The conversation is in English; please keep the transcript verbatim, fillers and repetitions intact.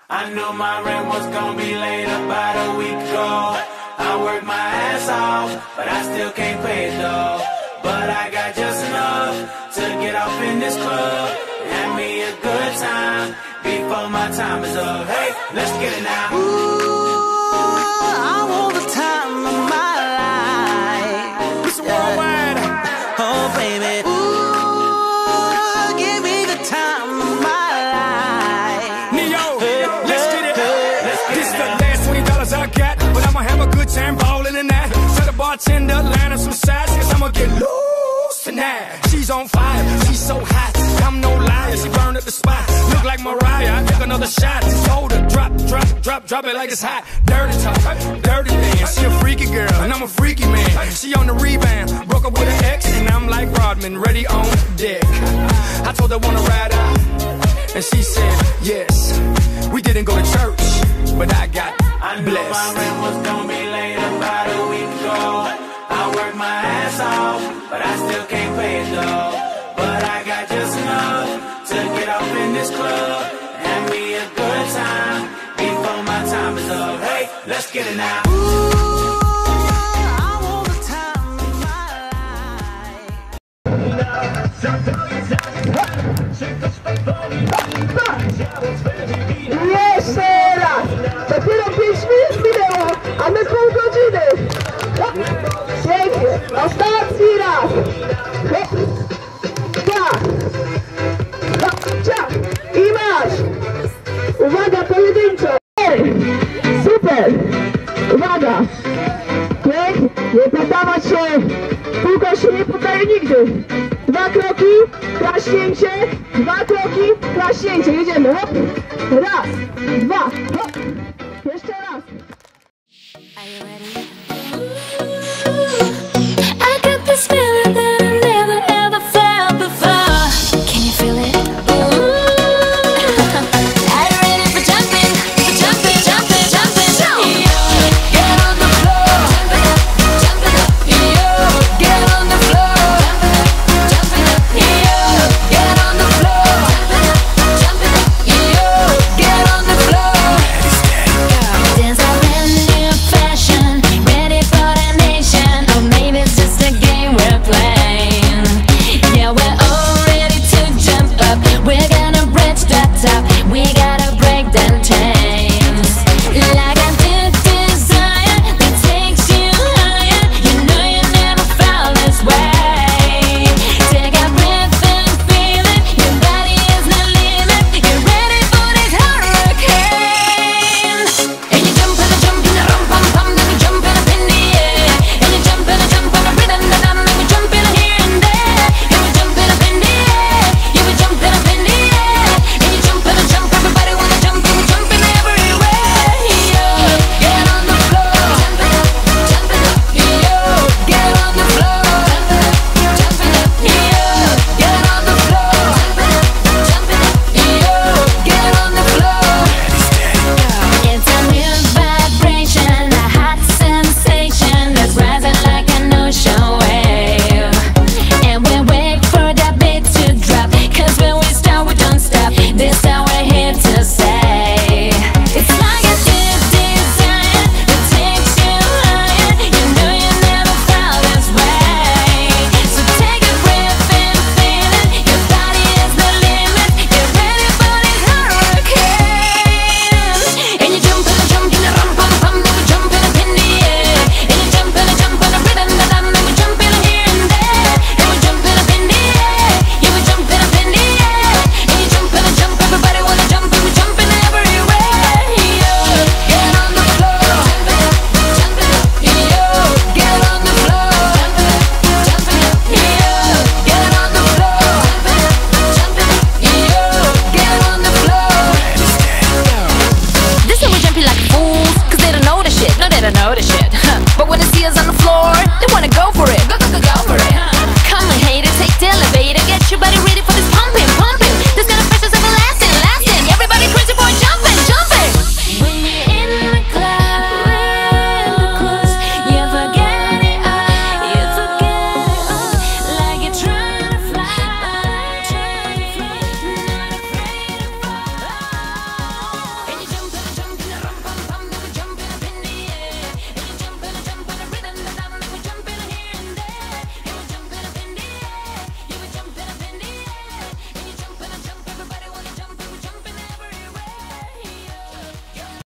I knew my rent was gonna be late about a week ago. I worked my ass off, but I still can't pay it though. But I got just enough to get off in this club. Have me a good time before my time is up. Hey, let's get it now. Ooh, I want the time of my life. It's worldwide. Oh, baby. Ooh, give me the time of my life. Neo, let's get it. This is the last twenty dollars I got, but I'ma have a good time ballin' in that. Tell the bartender, line up some sides, cause I'ma get loose tonight. She's on fire, she's so hot, I'm no liar, she burned up the spot. Look like Mariah, I took another shot. Told her, drop, drop, drop, drop it like it's hot. Dirty talk, dirty dance. She a freaky girl, and I'm a freaky man. She on the rebound, broke up with her ex, and I'm like Rodman, ready on deck. I told her wanna ride out, and she said yes. We didn't go to church, but I got I knew blessed. my rent was gonna be late about a week ago. I worked my ass off, but I still can't pay it though. But I got just enough to get off in this club. Have me a good time before my time is up. Hey, let's get it now. Ooh, I want the time of my life. Jeszcze raz! Dopiero pięć minut minęło, a my pół godziny! Pięknie! Ostatni raz! Hop! Tak! Hop! Ciach! I masz! Uwaga, pojedynczo! Super! Uwaga! Pięknie! Nie poddawać się! Kółko się nie poddaje nigdy! Dwa kroki, klaśnięcie, dwa kroki, klaśnięcie. Jedziemy, hop! Raz, dwa, hop!